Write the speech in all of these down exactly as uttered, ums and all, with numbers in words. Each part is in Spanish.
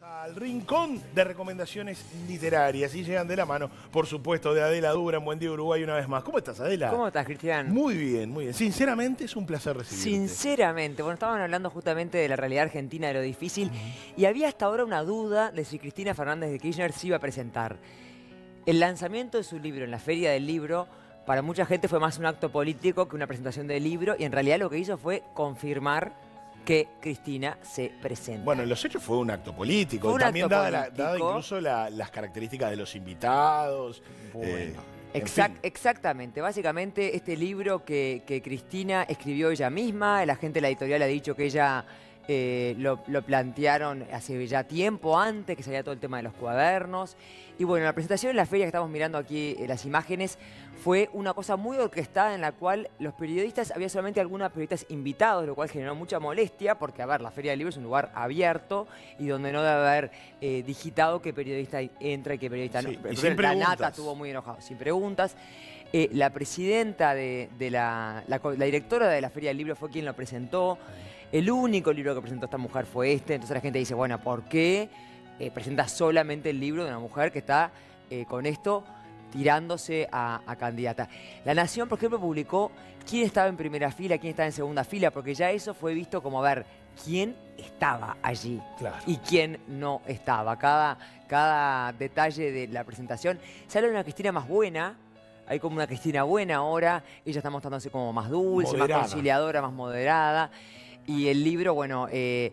Al rincón de recomendaciones literarias y llegan de la mano, por supuesto, de Adela Dura en Buen Día Uruguay una vez más. ¿Cómo estás, Adela? ¿Cómo estás, Cristian? Muy bien, muy bien. Sinceramente es un placer recibirte. Sinceramente, bueno, estaban hablando justamente de la realidad argentina, de lo difícil, uh-huh. y había hasta ahora una duda de si Cristina Fernández de Kirchner se iba a presentar. El lanzamiento de su libro en la Feria del Libro, para mucha gente fue más un acto político que una presentación del libro, y en realidad lo que hizo fue confirmar que Cristina se presenta. Bueno, en los hechos fue un acto político. Un También acto dada, político. La, dada incluso la, las características de los invitados. Bueno. Eh, Exact, exactamente. Básicamente este libro que, que Cristina escribió ella misma, la gente de la editorial ha dicho que ella eh, lo, lo plantearon hace ya tiempo antes, que salía todo el tema de los cuadernos. Y bueno, la presentación en la feria que estamos mirando aquí, en las imágenes, fue una cosa muy orquestada en la cual los periodistas, había solamente algunos periodistas invitados, lo cual generó mucha molestia, porque, a ver, la Feria del Libro es un lugar abierto y donde no debe haber eh, digitado qué periodista entra y qué periodista sí, no. Y sin la preguntas. Nata estuvo muy enojado, sin preguntas. Eh, la presidenta de, de la, la, la directora de la Feria del Libro fue quien lo presentó. El único libro que presentó esta mujer fue este, entonces la gente dice, bueno, ¿por qué eh, presenta solamente el libro de una mujer que está eh, con esto tirándose a, a candidata? La Nación, por ejemplo, publicó quién estaba en primera fila, quién estaba en segunda fila, porque ya eso fue visto como, a ver, quién estaba allí, claro, y quién no estaba. Cada, cada detalle de la presentación. Sale una Cristina más buena. Hay como una Cristina buena ahora, ella está mostrándose como más dulce, moderada, más conciliadora, más moderada. Y el libro, bueno, eh,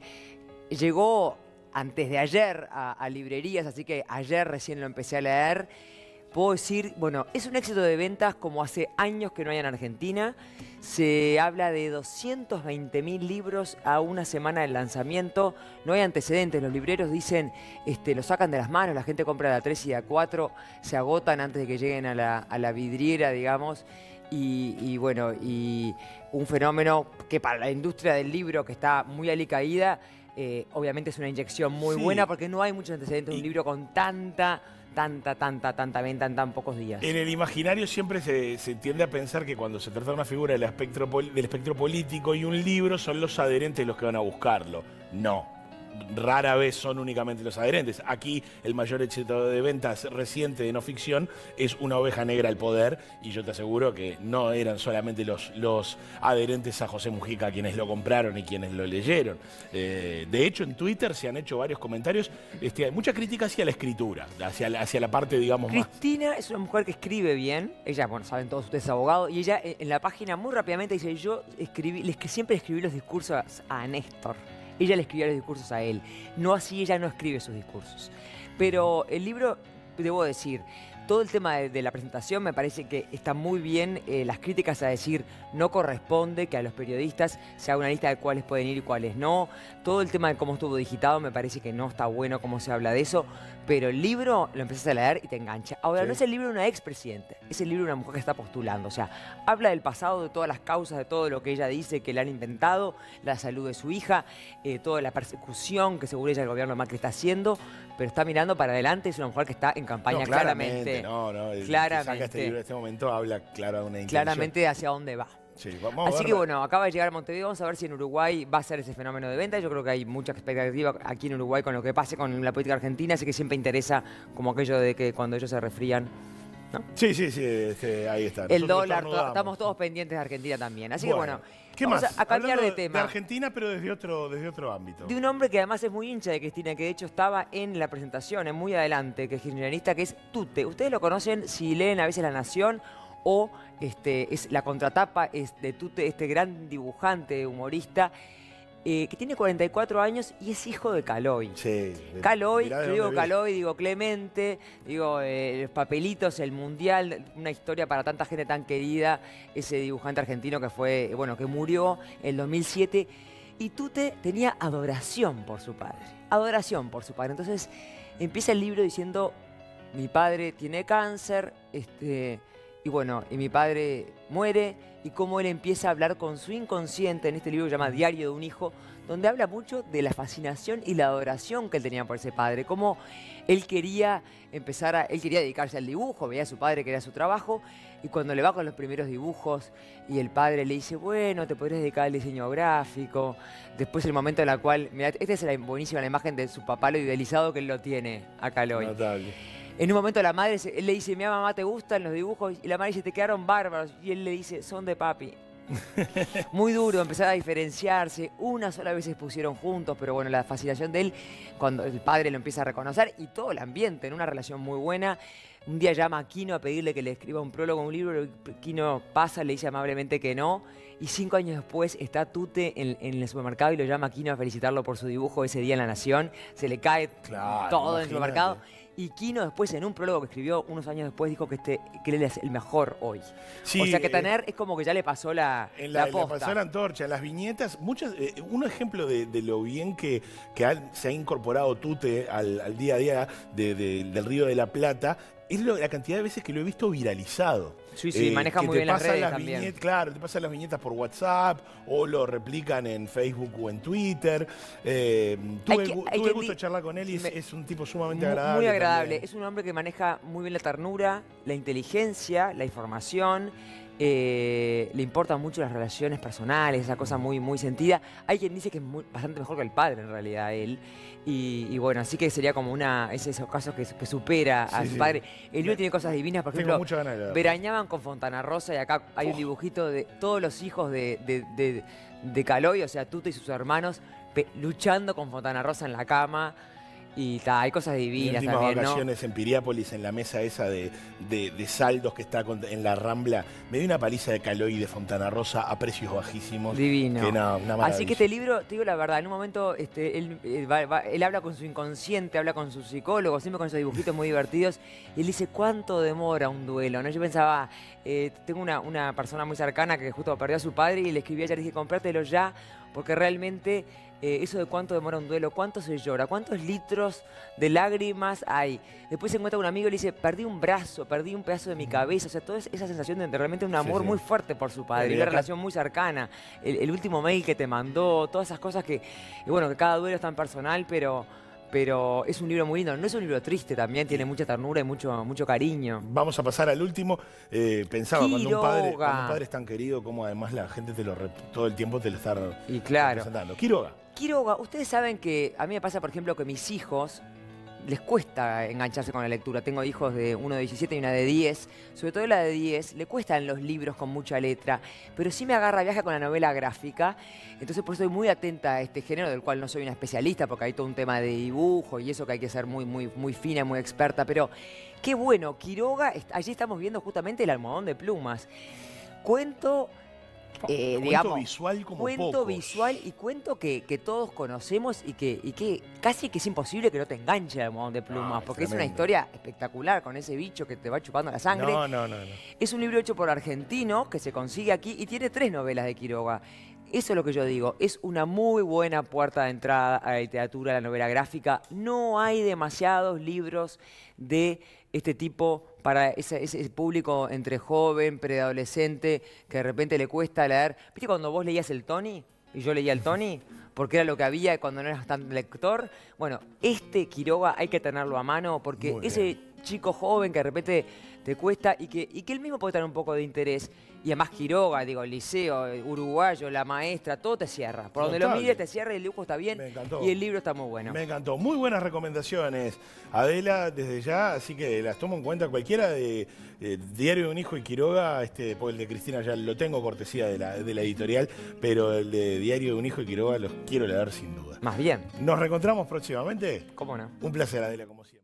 llegó antes de ayer a, a librerías, así que ayer recién lo empecé a leer. Puedo decir, bueno, es un éxito de ventas como hace años que no hay en Argentina. Se habla de doscientos veinte mil libros a una semana del lanzamiento. No hay antecedentes, los libreros dicen, este, lo sacan de las manos, la gente compra de a tres y de a cuatro, se agotan antes de que lleguen a la, a la vidriera, digamos. Y, y bueno, y un fenómeno que para la industria del libro, que está muy alicaída, eh, obviamente es una inyección muy sí. buena, porque no hay muchos antecedentes de un libro con tanta... tanta, tanta, tanta venta en tan pocos días. En el imaginario siempre se, se tiende a pensar que cuando se trata de una figura del espectro, del espectro político y un libro, son los adherentes los que van a buscarlo. No. Rara vez son únicamente los adherentes. Aquí el mayor éxito de ventas reciente de no ficción es Una oveja negra al poder, y yo te aseguro que no eran solamente los, los adherentes a José Mujica quienes lo compraron y quienes lo leyeron. Eh, de hecho, en Twitter se han hecho varios comentarios. Este, hay mucha crítica hacia la escritura, hacia la, hacia la parte, digamos, Cristina más... Cristina es una mujer que escribe bien. Ella, bueno, saben todos ustedes, es abogado, y ella en la página muy rápidamente dice, yo escribí, les que siempre escribí los discursos a Néstor. Ella le escribía los discursos a él. No así, ella no escribe sus discursos. Pero el libro, debo decir, todo el tema de, de la presentación me parece que está muy bien. Eh, las críticas a decir no corresponde que a los periodistas se haga una lista de cuáles pueden ir y cuáles no. Todo el tema de cómo estuvo digitado me parece que no está bueno cómo se habla de eso. Pero el libro lo empezás a leer y te engancha. Ahora, sí. no es el libro de una expresidenta, es el libro de una mujer que está postulando. O sea, habla del pasado, de todas las causas, de todo lo que ella dice que le han inventado, la salud de su hija, eh, toda la persecución que seguro ella el gobierno de Macri está haciendo, pero está mirando para adelante. Es una mujer que está en campaña, no, claramente. No, no, el claramente. Que saca este libro en este momento habla claro de una intención. Claramente hacia dónde va. Sí, vamos Así a ver. que bueno, acaba de llegar a Montevideo, vamos a ver si en Uruguay va a ser ese fenómeno de venta. Yo creo que hay mucha expectativa aquí en Uruguay con lo que pase con la política argentina, así que siempre interesa como aquello de que cuando ellos se resfrían, ¿no? Sí, sí, sí, este, ahí está. El Nosotros dólar, to estamos todos pendientes de Argentina también. Así bueno, que bueno, ¿qué vamos más? A, a cambiar Hablando de tema. De Argentina, pero desde otro, desde otro ámbito. De un hombre que además es muy hincha de Cristina, que de hecho estaba en la presentación, en muy adelante, que es kirchnerista, que es Tute. Ustedes lo conocen si leen a veces La Nación, o este, es, la contratapa es de Tute, este gran dibujante, humorista, eh, que tiene cuarenta y cuatro años y es hijo de Caloi. Sí. Caloi, yo digo Caloi, digo Clemente, digo eh, los papelitos, el Mundial, una historia para tanta gente tan querida, ese dibujante argentino que fue, bueno, que murió en el dos mil siete, y Tute tenía adoración por su padre, adoración por su padre. Entonces empieza el libro diciendo, mi padre tiene cáncer, este... Y bueno, y mi padre muere, y cómo él empieza a hablar con su inconsciente en este libro que se llama Diario de un hijo, donde habla mucho de la fascinación y la adoración que él tenía por ese padre, cómo él quería empezar a, él quería dedicarse al dibujo, veía a su padre que era su trabajo, y cuando le va con los primeros dibujos y el padre le dice, bueno, te podrías dedicar al diseño gráfico, después el momento en el cual, mirá, esta es la buenísima la imagen de su papá, lo idealizado que él lo tiene a Caloi. Notable. En un momento la madre, él le dice, mira mamá, ¿te gustan los dibujos? Y la madre dice, te quedaron bárbaros. Y él le dice, son de papi. Muy duro, empezar a diferenciarse. Una sola vez se pusieron juntos, pero bueno, la fascinación de él, cuando el padre lo empieza a reconocer, y todo el ambiente, en una relación muy buena. Un día llama a Quino a pedirle que le escriba un prólogo a un libro, Quino pasa, le dice amablemente que no, y cinco años después está Tute en, en el supermercado y lo llama a Quino a felicitarlo por su dibujo ese día en La Nación. Se le cae claro, todo en el supermercado. Y Quino después, en un prólogo que escribió unos años después, dijo que, este, que él es el mejor hoy. Sí, o sea que Taner eh, es como que ya le pasó la, en la, la posta. Le pasó la antorcha. Las viñetas, muchas, eh, un ejemplo de, de lo bien que, que ha, se ha incorporado Tute al, al día a día de, de, del Río de la Plata es lo, la cantidad de veces que lo he visto viralizado. Sí, sí, eh, maneja muy bien las redes las también. Viñetas, claro, te pasan las viñetas por WhatsApp o lo replican en Facebook o en Twitter. Eh, tuve que, tuve el gusto de charlar con él y es, me, es un tipo sumamente muy, agradable. Muy agradable. También. Es un hombre que maneja muy bien la ternura, la inteligencia, la información. Eh, le importan mucho las relaciones personales, esa cosa muy, muy sentida. Hay quien dice que es muy, bastante mejor que el padre, en realidad, él. Y, y bueno, así que sería como una, es esos casos que, que supera a sí, su sí. padre. El libro tiene cosas divinas, por ejemplo, verañaban con Fontana Rosa y acá hay un dibujito de todos los hijos de, de, de, de Caloi, o sea, Tute y sus hermanos, pe, luchando con Fontana Rosa en la cama. Y ta, hay cosas divinas también, vacaciones ¿no? en Piriápolis, en la mesa esa de, de, de saldos que está en la Rambla. Me dio una paliza de Caloi y de Fontana Rosa a precios bajísimos. Divino. Que no, una Así que este libro, te digo la verdad, en un momento este, él, él, va, va, él habla con su inconsciente, habla con su psicólogo, siempre con esos dibujitos muy divertidos. Y él dice, ¿cuánto demora un duelo? ¿No? Yo pensaba, eh, tengo una, una persona muy cercana que justo perdió a su padre y le escribí ayer y le dije, comprátelo ya, porque realmente... Eh, eso de cuánto demora un duelo, cuánto se llora, cuántos litros de lágrimas hay. Después se encuentra un amigo y le dice, perdí un brazo, perdí un pedazo de mi cabeza. O sea, toda esa sensación de realmente un amor sí, sí. muy fuerte por su padre, sí, una acá... relación muy cercana. El, el último mail que te mandó, todas esas cosas que, y bueno, que cada duelo es tan personal, pero... pero es un libro muy lindo. No es un libro triste también, tiene mucha ternura y mucho, mucho cariño. Vamos a pasar al último. Eh, pensaba, cuando un, padre, cuando un padre es tan querido, como además la gente te lo todo el tiempo te lo está y claro. representando. Quiroga. Quiroga, ustedes saben que a mí me pasa, por ejemplo, que mis hijos les cuesta engancharse con la lectura. Tengo hijos de uno de diecisiete y una de diez. Sobre todo la de diez, le cuestan los libros con mucha letra, pero sí me agarra viaje con la novela gráfica. Entonces por eso estoy muy atenta a este género, del cual no soy una especialista, porque hay todo un tema de dibujo y eso que hay que ser muy, muy, muy fina, muy experta. Pero qué bueno, Quiroga, allí estamos viendo justamente El almohadón de plumas. Cuento... Eh, cuento digamos, visual como cuento pocos. visual y cuento que, que todos conocemos y que, y que casi que es imposible que no te enganche el almohadón de plumas, no, porque tremendo. Es una historia espectacular con ese bicho que te va chupando la sangre. No, no, no, no. Es un libro hecho por argentinos que se consigue aquí y tiene tres novelas de Quiroga. Eso es lo que yo digo, es una muy buena puerta de entrada a la literatura, a la novela gráfica. No hay demasiados libros de este tipo para ese, ese público entre joven, preadolescente, que de repente le cuesta leer. ¿Viste cuando vos leías el Tony y yo leía el Tony? Porque era lo que había cuando no eras tan lector. Bueno, este Quiroga hay que tenerlo a mano porque ese chico joven que de repente te cuesta y que, y que él mismo puede tener un poco de interés. Y además Quiroga, digo, el liceo, uruguayo, la maestra, todo te cierra. Por donde Notable. Lo mires te cierra y el dibujo está bien. Me encantó. Y el libro está muy bueno. Me encantó. Muy buenas recomendaciones, Adela, desde ya. Así que las tomo en cuenta. Cualquiera de, de Diario de un hijo y Quiroga, este, pues el de Cristina ya lo tengo, cortesía de la, de la editorial, pero el de Diario de un hijo y Quiroga los quiero leer sin duda. Más bien. ¿Nos reencontramos próximamente? ¿Cómo no? Un placer, Adela, como siempre.